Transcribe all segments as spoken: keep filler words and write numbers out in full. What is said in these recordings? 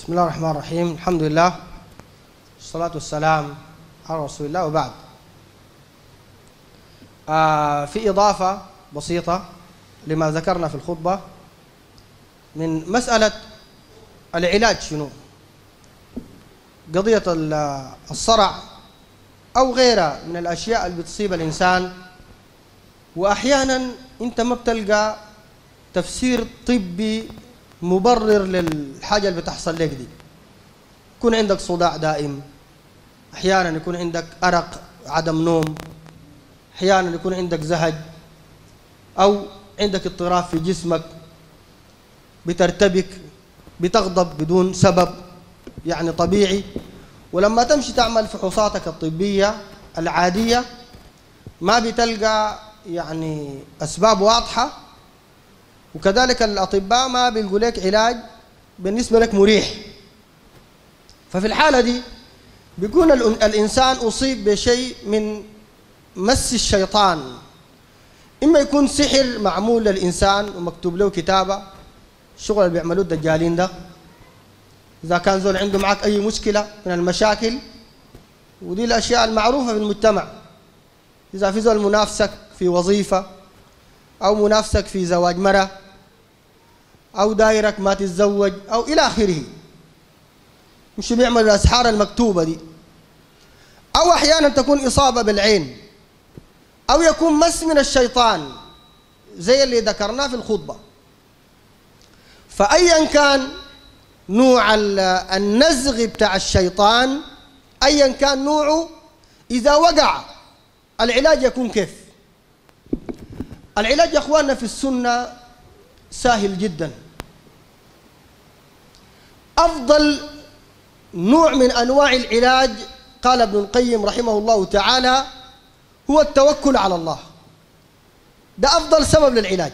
بسم الله الرحمن الرحيم. الحمد لله والصلاة والسلام على رسول الله، وبعد. آه في إضافة بسيطة لما ذكرنا في الخطبة من مسألة العلاج. شنو قضية الصرع أو غيرها من الأشياء اللي بتصيب الإنسان، وأحيانا أنت ما بتلقى تفسير طبي مبرر للحاجة اللي بتحصل لك دي. يكون عندك صداع دائم، أحيانا يكون عندك أرق، عدم نوم، أحيانا يكون عندك زهج، أو عندك اضطراب في جسمك، بترتبك، بتغضب بدون سبب يعني طبيعي، ولما تمشي تعمل فحوصاتك الطبية العادية ما بتلقى يعني أسباب واضحة، وكذلك الأطباء ما بيلقوا لك علاج بالنسبة لك مريح. ففي الحالة دي بيكون الإنسان أصيب بشيء من مس الشيطان، إما يكون سحر معمول للإنسان ومكتوب له كتابة، الشغل اللي بيعملوه الدجالين ده. إذا كان زول عنده معك أي مشكلة من المشاكل، ودي الأشياء المعروفة في المجتمع، إذا في زول منافسك في وظيفة، أو منافسك في زواج مرة، أو دايرك ما تتزوج، أو إلى آخره، مش بيعمل الأسحار المكتوبة دي. أو أحيانا تكون إصابة بالعين، أو يكون مس من الشيطان زي اللي ذكرناه في الخطبة. فأيا كان نوع النزغ بتاع الشيطان، أيا كان نوعه، إذا وقع العلاج يكون كيف؟ العلاج يا أخواننا في السنة سهل جدا. أفضل نوع من أنواع العلاج قال ابن القيم رحمه الله تعالى هو التوكل على الله. ده أفضل سبب للعلاج.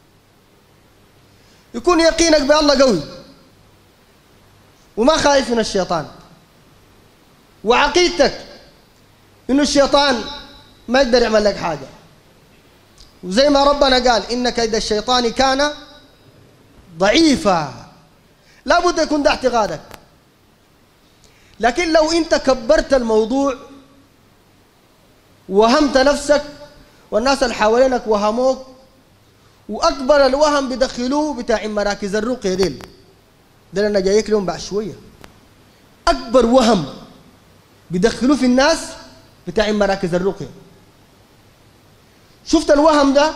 يكون يقينك بالله قوي وما خايف من الشيطان، وعقيدتك إنه الشيطان ما يقدر يعمل لك حاجة، وزي ما ربنا قال إن كيد الشيطان كان ضعيفا. لا بد يكون ده اعتقادك. لكن لو أنت كبرت الموضوع وهمت نفسك والناس اللي حوالينك وهموك، وأكبر الوهم بدخلوه بتاع مراكز الرقية ديل، ده أنا جايك لهم بعد شوية. أكبر وهم بدخلوه في الناس بتاع مراكز الرقية. شفت الوهم ده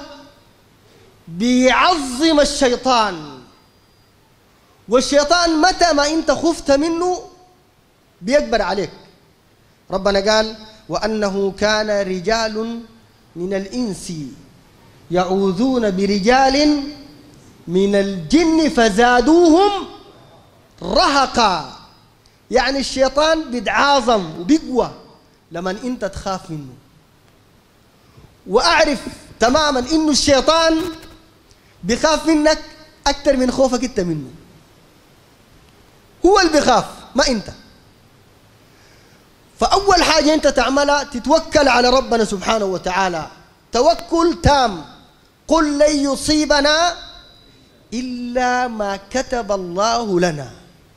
بيعظم الشيطان، والشيطان متى ما انت خفت منه بيكبر عليك. ربنا قال وأنه كان رجال من الإنس يعوذون برجال من الجن فزادوهم رهقا. يعني الشيطان بيتعاظم وبيقوى لما انت تخاف منه. وأعرف تماما إنه الشيطان بيخاف منك أكثر من خوفك أنت منه. هو اللي بيخاف ما أنت. فأول حاجة أنت تعملها تتوكل على ربنا سبحانه وتعالى توكل تام. قل لن يصيبنا إلا ما كتب الله لنا.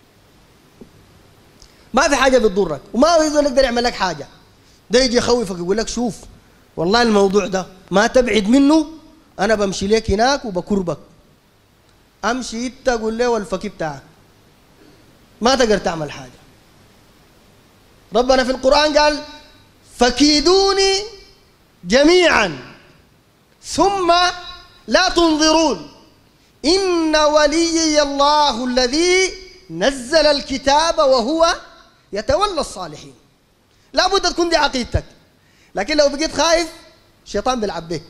ما في حاجة بتضرك، وما يقدر يعمل لك حاجة. ده يجي يخوفك يقول لك شوف والله الموضوع ده ما تبعد منه، أنا بمشي لك هناك وبكربك. أمشي إنت قول له والفكي بتاعك، ما تقدر تعمل حاجة. ربنا في القرآن قال فكيدوني جميعا ثم لا تنظرون إن وليي الله الذي نزل الكتاب وهو يتولى الصالحين. لا بد تكون دي عقيدتك. لكن لو بقيت خايف الشيطان بيلعب بك.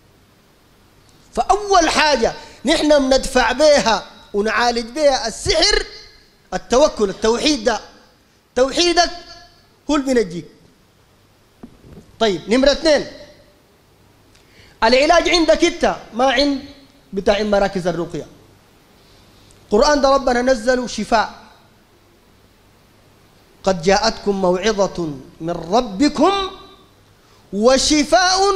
فأول حاجة نحن بندفع بها ونعالج بها السحر التوكل، التوحيد. ده توحيدك هو اللي بينجيك. طيب نمرة اثنين، العلاج عندك انت ما عند بتاع مراكز الرقية. القرآن ده ربنا نزله شفاء. قد جاءتكم موعظة من ربكم وشفاء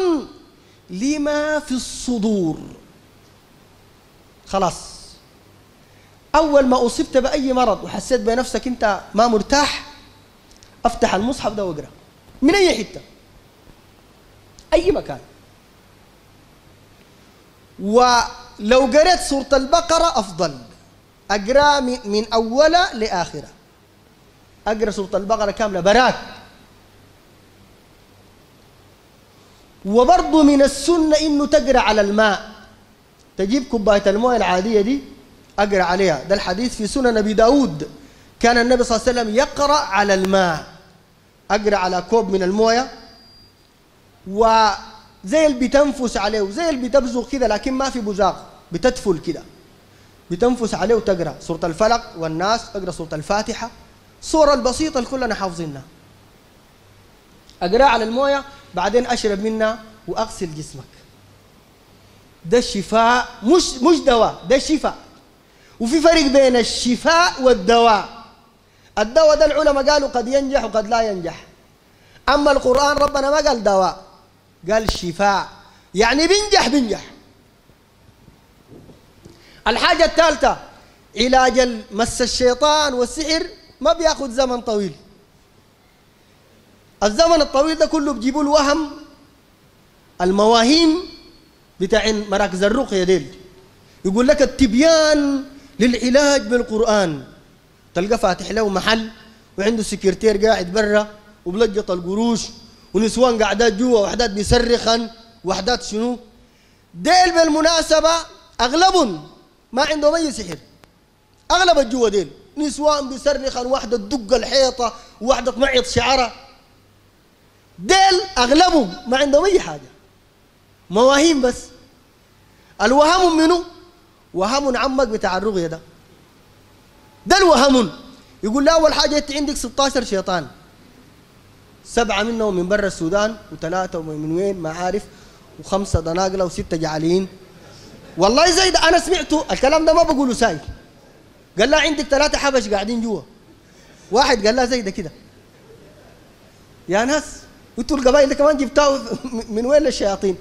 لما في الصدور. خلاص أول ما أصبت بأي مرض وحسيت بنفسك أنت ما مرتاح، أفتح المصحف ده وأقرأ من أي حتة، أي مكان. ولو قرأت سورة البقرة أفضل، أقرأ من أولها لآخرها، أقرأ سورة البقرة كاملة براك. وبرضو من السنة إنه تقرأ على الماء، تجيب كوباية الماء العادية دي أقرأ عليها. ده الحديث في سنن أبي داود، كان النبي صلى الله عليه وسلم يقرأ على الماء، أقرأ على كوب من الموية، وزي اللي بتنفس عليه وزي اللي بتبزغ كده، لكن ما في بزاغ، بتدفل كده، بتنفس عليه وتقرأ سورة الفلق والناس، أقرأ سورة الفاتحة، الصورة البسيطة اللي كلنا حافظينها، أقرأ على الموية، بعدين أشرب منها وأغسل جسمك. ده الشفاء، مش مش دواء، ده شفاء. وفي فرق بين الشفاء والدواء. الدواء ده العلماء قالوا قد ينجح وقد لا ينجح، أما القرآن ربنا ما قال دواء، قال شفاء، يعني بينجح بينجح. الحاجة الثالثة علاج مس الشيطان والسحر ما بياخذ زمن طويل. الزمن الطويل ده كله بيجيبوا الوهم، المواهيم بتاع مراكز الرقية ديل، يقول لك التبيان للعلاج بالقرآن، تلقى فاتح له محل وعنده سكرتير قاعد برا وبلقط القروش ونسوان قاعدات جوا وحدات بيصرخن وحدات شنو. ديل بالمناسبة أغلبهم ما عندهم أي سحر، أغلب الجوا ديل نسوان بيصرخن، واحدة تدق الحيطة وواحدة تمعط شعرها، ديل أغلبهم ما عندهم أي حاجة، مواهيم بس. الوهم منه وهم عمك بتاع الرقية ده، ده الوهم. يقول له أول حاجة أنت عندك ستة عشر شيطان، سبعة منهم من برا السودان وثلاثة من وين ما عارف، وخمسة دناقلة وستة جعليين. والله زي ده أنا سمعته الكلام ده، ما بقوله ساي. قال لا عندك ثلاثة حبش قاعدين جوا، واحد قال لا زي ده كده. يا ناس انتوا القبائل ده كمان جبتوا من وين للشياطين؟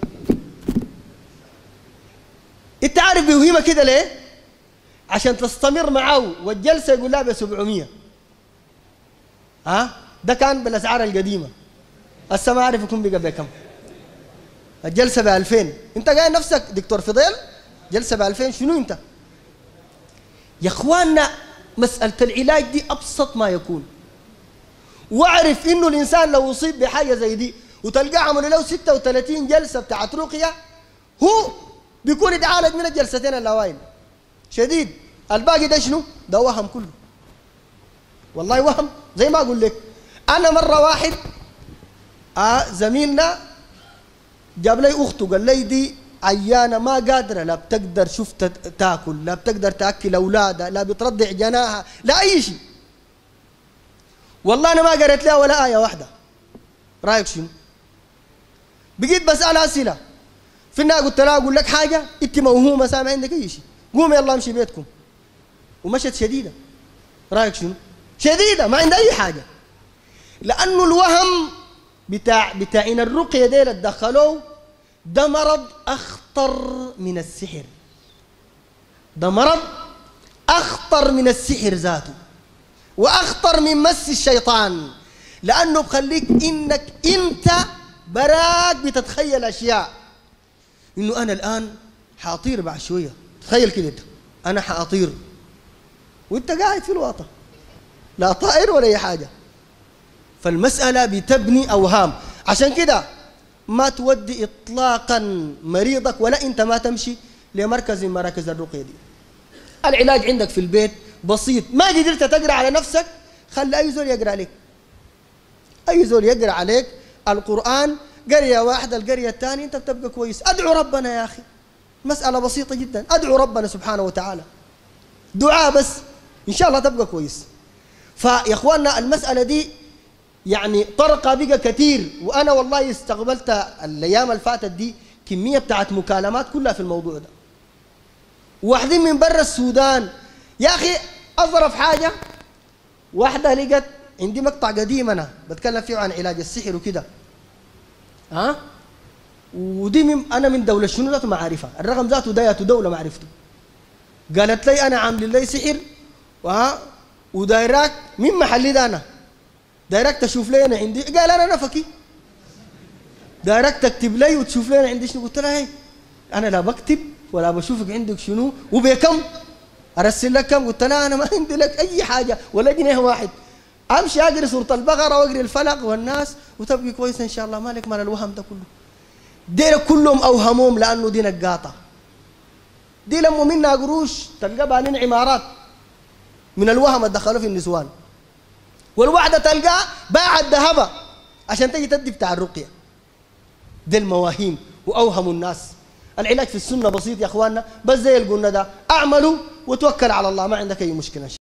انت عارف بيوهمك كده ليه؟ عشان تستمر معاه، والجلسه يقول لها ب سبعمية. ها؟ ده كان بالاسعار القديمه، هسه ما عارف يكون بقى بكم. الجلسه ب ألفين، انت قايل نفسك دكتور فضيل جلسه ب ألفين، شنو انت؟ يا اخواننا مساله العلاج دي ابسط ما يكون. واعرف انه الانسان لو اصيب بحاجه زي دي وتلقاه عملوا له ستة وثلاثين جلسه بتاعت رقيه، هو بيكون يتعالج من الجلستين الاوائل شديد، الباقي ده شنو؟ ده وهم كله، والله وهم. زي ما اقول لك انا مره واحد آه زميلنا جاب لي اخته، قال لي دي عيانه ما قادره، لا بتقدر شفت تاكل، لا بتقدر تاكل اولادها، لا بترضع جناها، لا اي شيء. والله انا ما قريت لها ولا ايه واحده. رايك شنو؟ بقيت بسالها اسئله، في النهايه قلت لها اقول لك حاجه، انت موهومه سامع عندك اي شيء، قومي يلا امشي بيتكم. ومشت شديده. رايك شنو؟ شديده ما عندها اي حاجه، لانه الوهم بتاع بتاعين الرقيه ديل اتدخلوه، ده مرض اخطر من السحر، ده مرض اخطر من السحر ذاته، واخطر من مس الشيطان، لانه بخليك انك انت براك بتتخيل اشياء، انه انا الان حاطير بعد شويه، تخيل كده انا حاطير وانت قاعد في الواطه، لا طائر ولا اي حاجه. فالمساله بتبني اوهام، عشان كده ما تودي اطلاقا مريضك ولا انت ما تمشي لمركز من مراكز الرقيه دي. العلاج عندك في البيت بسيط، ما قدرت تقرا على نفسك خلي اي زول يقرا عليك، اي زول يقرا عليك القران، قريه واحده القريه الثانيه انت بتبقى كويس. ادعو ربنا يا اخي، مساله بسيطه جدا، ادعو ربنا سبحانه وتعالى، دعاء بس ان شاء الله تبقى كويس. فيا اخواننا المساله دي يعني طرقه بقى كثير، وانا والله استقبلت الايام اللي فاتت دي كميه بتاعت مكالمات كلها في الموضوع ده، واحدين من برا السودان. يا اخي اظرف حاجه، واحده لقت عندي مقطع قديم انا بتكلم فيه عن علاج السحر وكده، ها، ودي من انا من دوله شنو ذاته ما عارفها، الرقم ذاته دايته دوله ما عرفته، قالت لي أنا عامل لي سحر وها ودايراك من محلي ده أنا دايراك تشوف لي أنا عندي، قال أنا نفكي دايراك تكتب لي وتشوف لي أنا عندي شنو. قلت لها هي أنا لا بكتب ولا بشوفك عندك شنو وبكم أرسل لك كم. قلت لها أنا ما عندي لك أي حاجة ولا جنيه واحد، أمشي أقري سورة البقرة وأقري الفلق والناس وتبقي كويس إن شاء الله، مالك مال الوهم ده كله. دي كلهم أوهمهم لأنه دينك قاطع. دي لما منها قروش تلقى بانين عمارات من الوهم دخلوا في النسوان، والواحدة تلقى باعت ذهبها عشان تجي تدي بتاع الرقية. دي المواهيم وأوهموا الناس. العلاج في السنة بسيط يا أخواننا، بس زي اللي قلنا ده، أعملوا وتوكل على الله، ما عندك أي مشكلة.